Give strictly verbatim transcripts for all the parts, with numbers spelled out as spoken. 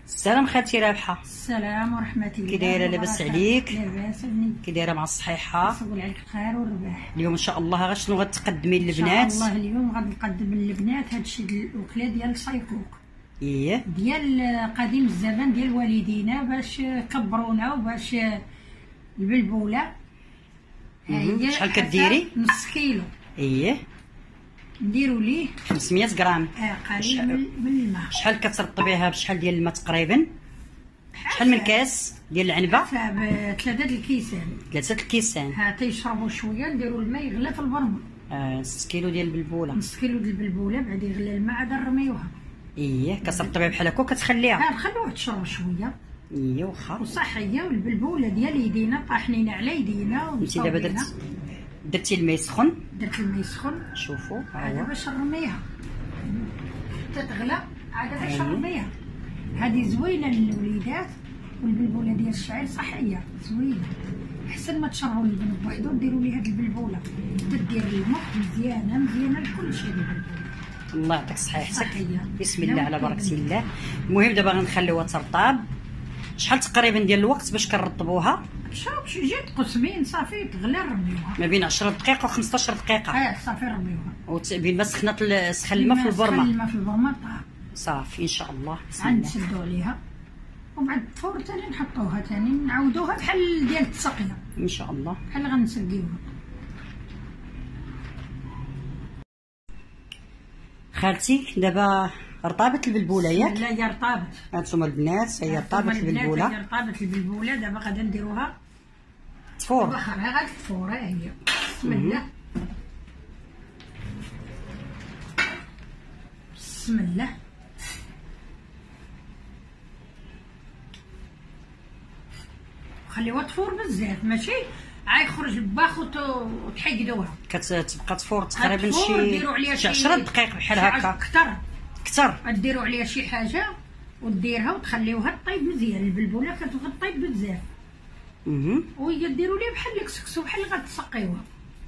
السلام خالتي رابحه. السلام ورحمه الله. كي دايره؟ لاباس عليك؟ لاباس بني. كي دايره مع الصحيحه؟ نقول عليك الخير والرباح. اليوم ان شاء الله غا شنو غتقدمي للبنات؟ ان شاء الله اليوم غنقدم للبنات هادشي الاكله ديال الصيكوك. ايه ديال قديم الزمان ديال والدينا باش كبرونا وباش البلبوله. ها هي شحال كديري؟ نص كيلو. ايه نديرو ليه خمسمية غرام. اه قليل من الماء. شحال كترطبيها بشحال ديال الماء تقريبا؟ شحال من كاس ديال العنبه؟ حسب ثلاثه الكيسان. ثلاثه الكيسان. ها تيشربوا شويه نديرو الماء يغلى في البرميل. آه ستة كيلو ديال البلبوله. نص كيلو ديال البلبوله بعد يغلى الماء عاد نرميوها. ايه كترطبيها بحال هكا وكتخليها. ها نخلوها تشرب شويه. ايه واخا. وصحيه والبلبوله ديال يدينا طاحنين على يدينا. انت دابا درت درتي الماء يسخن؟ درت الماء يسخن. شوفوا عاد ها هو باش نرميها حتى تغلى عاد باش نرميها. هذه زوينه للوليدات والبلبوله ديال الشعير صحيه زوينه. احسن ما تشربوا اللبن بوحدو ديروا لي هاد البلبوله تدير المخ مزيانه مزيانه لكل شيء البلبوله. الله يعطيك صحيحتك. صحيه. بسم الله على بركه الله. المهم دابا غنخليوها ترطاب. شحال تقريبا ديال الوقت باش كنرطبوها؟ شوف شي جات قسمين صافي تغلى نرميوها. ما بين عشرة دقائق و خمسطاش دقيقه. اه صافي نرميوها. وبين ما سخنت سخن الماء في البرمه. سخن الماء في البرمه طاب. صافي ان شاء الله. بسم عاد الله. نسدو عليها وبعد الفور ثاني نحطوها ثاني نعاودوها بحال ديال التسقيه ان شاء الله. بحال غنسقيوها. خالتي دابا رطابت البلبوله ياك؟ لا هي رطابت. هانتوما البنات هي رطابت البلبوله. هي رطابت البلبوله. دابا غادا نديروها تفور. واخا غادا تفور. ها هي بسم الله بسم الله. خليوها تفور بزاف ماشي غيخرج باخوت وتحيدوها. كتبقى تفور تقريبا شي شي عشرة دقائق بحال هكا. كثر كثر. ديروا عليها شي حاجه وديرها وتخليوها طيب مزيان. البلبوله كتبغي طيب بزاف. اها وهي ديروا ليها بحال الكسكسو بحال اللي غتسقيوها.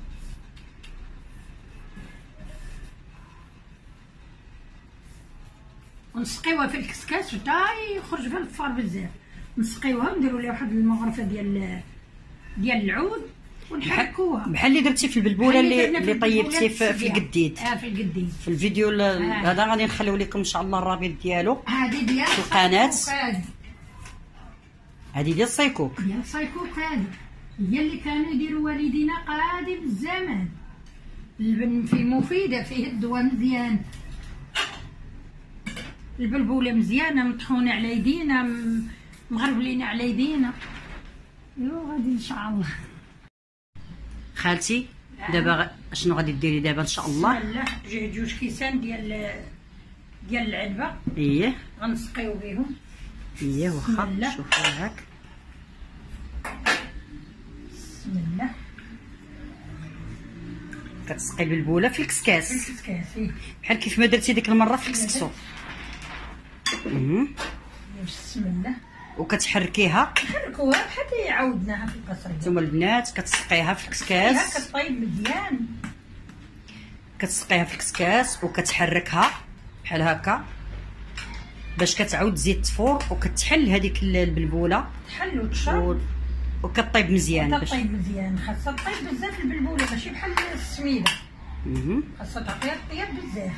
ونسقيوها في الكسكاس حتى يخرج فيها الفار بزاف. نسقيوها ونديروا ليها واحد المغرفه ديال ديال العود ونحركوها بحال اللي درتي في البلبوله اللي اللي طيبتي في, في القديد. اه في القديد. في الفيديو هذا غادي نخليو لكم ان شاء الله الرابط ديالو هذه ديال في القناه. هذه ديال الصيكوك. ديال الصيكوك. هذه هي اللي كانوا يديروا والدينا قديم الزمان. اللبن فيه مفيده فيه الدواء مزيان. البلبوله مزيانه مطحونه على يدينا مغربلين على يدينا. يو غادي ان شاء الله. خالتي دابا شنو غادي ديري دابا ان شاء الله؟ بسم الله. جوج جوج كيسان ديال ديال العنبه. ايه غنسقيو بهم. ايه واخا شوفوا هاك. بسم الله. كتسقي البلبوله في الكسكاس. في الكسكاس إيه. بحال كيف ما درتي ديك المره في الكسكسو. اها بسم الله. وكتحركيها. نحركوها حتى عاودناها في القصريه. نتوما البنات كتسقيها في الكسكاس. كطيب مزيان. كتسقيها في الكسكاس وكتحركها بحال هكا باش كتعاود تزيد تفور وكتحل هذيك البلبوله. تحل وتشرب وكطيب مزيان. باش طيب مزيان. خاصها طيب بزاف البلبوله ماشي بحال السميده. اها خاصها تعطيها طياب بزاف.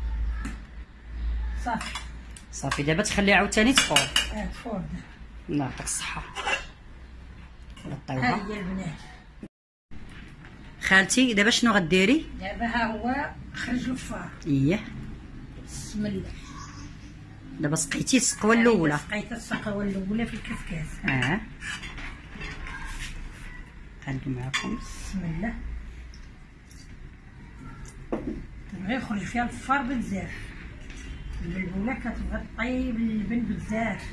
صافي صافي دابا تخليها عاوتاني تفور. اه تفور. الله يعطيك الصحه. ها هي البنات. خالتي دابا شنو غديري؟ دابا ها هو خرج الفار. ايه بسم الله. دابا سقيتي السقوه الاولى. سقيت السقوه الاولى في الكسكاس. اه خلي معكم. بسم الله. تبغي يخرج فيها الفار بزاف. البلبوله كتبغي طيب اللبن بزاف.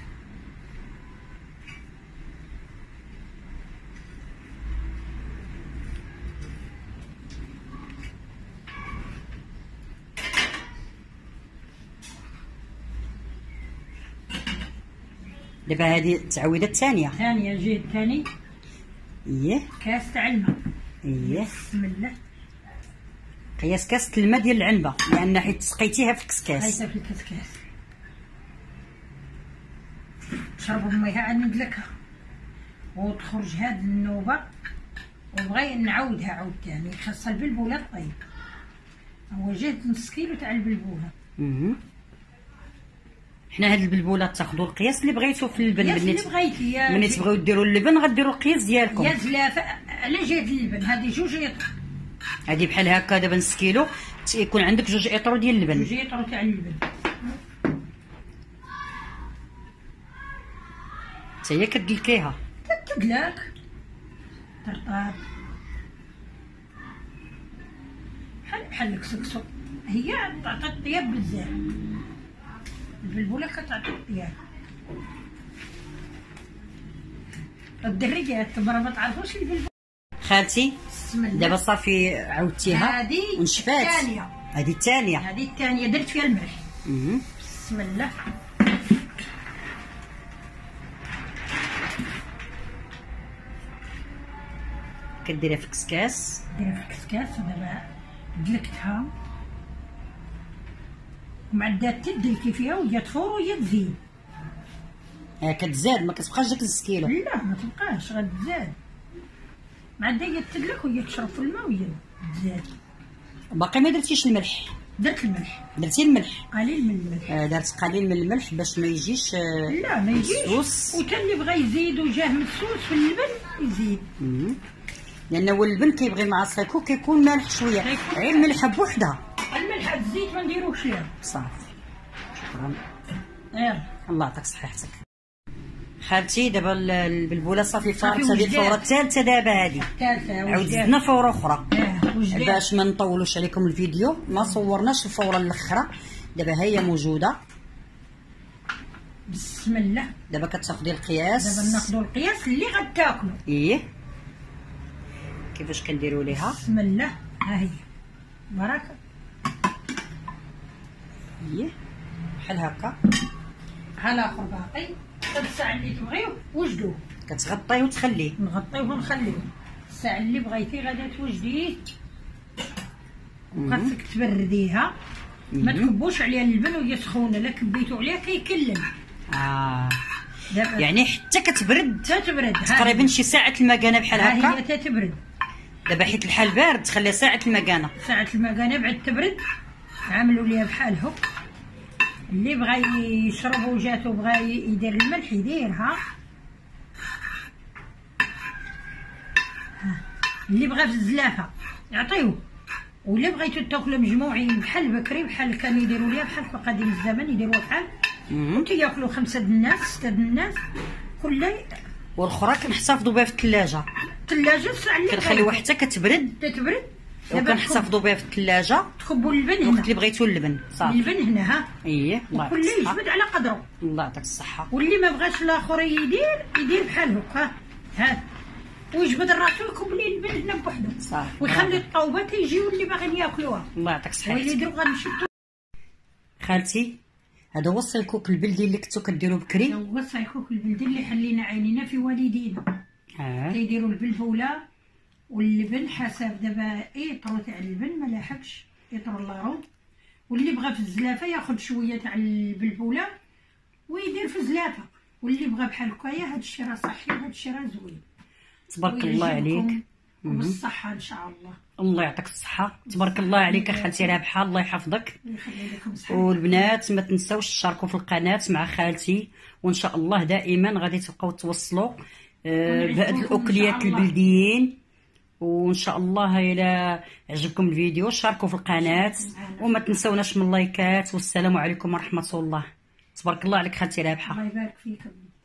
دابا هذه التعويضه الثانيه. ثانيه جهد ثاني. ايه كاس تاع الماء. ايه بسم الله. قياس كاس الماء ديال العنبه لان حيت سقيتيها في الكسكاس. سقيتها في الكسكاس. تشرب ميها عاد ندلكها وتخرج هاد النوبه، وبغي نعاودها عاود تاني. خاصها البلبوله طيب، هو جات نص كيلو تاع البلبوله. اها حنا هاد البلبولات تاخذوا القياس اللي بغيتو في اللبن. القياس اللي بغيتي. يا ملي تبغيو ديروا اللبن غديروا القياس ديالكم. يا زلافه على جهه اللبن هذه جوج اطر. هادي بحال هكا دابا نص كيلو يكون عندك جوج اطرو ديال اللبن. جوج اطرو تاع اللبن حتى هي كدلكيها. تدلك طرطاب بحال بحال الكسكسو. هي تعطي الطياب بزاف، البلبوله كتعطي الطياب. الدريات تبرا ما تعرفوش البلبوله. خالتي دابا صافي عاودتيها هادي ونشفات. الثانيه، هادي الثانيه. هادي الثانيه درت فيها الملح. اها بسم الله. كديرها في كسكاس. ديرها في كسكاس ودابا دلكتها ومعدات تدلكي فيها وهي تفور وهي تزيد. ها كتزاد ما كتبقاش داك نص كيلو. لا ما تبقاش غتزاد، معدا هي تدلك وهي تشرب في الماء وهي تزاد. باقي ما درتيش الملح؟ درت الملح، درتي الملح قليل من الملح. آه درت قليل من الملح باش ما يجيش آه لا ما يجيش مسوس. وتا اللي بغى يزيد وجاه مسوس في اللبن يزيد. مم. لان هو اللبن كيبغي مع الساكو كيكون مالح شويه، غير الملحه بوحدها. الملح الزيت ما نديروش ليها. صافي شكرا. يلا الله يعطيك صحتك. خالتي دابا البلبوله صافي فارت. صافي هذه الفوره الثالثه دابا. هذه الثالثه عاود زدنا فوره اخرى اه وجدات. باش ما نطولوش عليكم الفيديو. ما صورناش الفوره الاخرى، دابا هي موجوده. بسم الله. دابا كتاخدي القياس. دابا ناخذوا القياس اللي غتاكلوا. ايه كيفاش كنديروا ليها. بسم الله. ها هي بركه. ايه بحال هكا. ها الاخر باقي حتى الساعه اللي تبغيو وجدوه. كتغطيه وتخليه. نغطيوه ونخليوه الساعه اللي بغيتي غادا توجديه. خاصك تبرديها، ما تكبوش عليها اللبن وهي سخونه، لا كبيتو عليها كيكلم. اه دابا يعني حتى كتبرد تتبرد تقريبا شي ساعه المكانه بحال ها هكا. هي تتبرد. دابا حيت الحال بارد تخليها ساعه المكانه. ساعه المكانه بعد تبرد عملوا ليها بحال هك. اللي بغى يشرب وجاتو بغى يدير الملح يديرها. اللي بغى في الزلافه يعطيوه، ولا بغيتو تاكلوا مجموعين بحال بكري بحال كانوا يديروا ليها بحال في قديم الزمن يديروها بحال كنت ياكلوا خمسه د الناس سته د الناس كل. والاخرى كنحتفظوا بها في الثلاجه. الثلاجه الساعه اللي كنخليوها حتى كتبرد تتبرد وكنحتفظوا بها في الثلاجه. تخبوا اللبن الوقت هنا اللي بغيتو اللبن صافي. اللبن هنا ها. اييه الله كل يعطيك الصحه. يجبد على قدره. الله يعطيك الصحه. واللي ما بغاش الاخر يدير يدير بحال هكا ها ويجبد راسو يكب ليه اللبن هنا بوحدو صافي ويخلي الطوبات يجيو اللي باغيين ياكلوها. الله يعطيك واللي صحتك. يديروا غنمشيو. خالتي هذا هو السلكوك البلدي اللي كنتو كديروا بكري. هو السلكوك البلدي اللي حلينا عينينا في والدينا. اه كيديروا البلبوله واللبن حسب دابا ايطرو تاع اللبن ما لاحقش ايطرو لارو. واللي بغى في الزلافه ياخذ شويه تاع البلبوله ويدير في الزلافه، واللي بغى بحال هكايا هذا الشيء راه صحي وهذا الشيء راه زوين. تبارك الله عليك وبالصحه ان شاء الله. الله يعطيك الصحه. تبارك الله عليك خالتي رابحه الله يحفظك. يخلي لكم صحه. والبنات ما تنساوش تشاركوا في القناه مع خالتي، وان شاء الله دائما غادي تبقاو توصلوا آه بهاد الاكليات البلديين. وان شاء الله الى عجبكم الفيديو شاركوا في القناه وما تنسوناش من اللايكات. والسلام عليكم ورحمه الله. تبارك الله عليك خالتي رابحه. الله يبارك فيكم.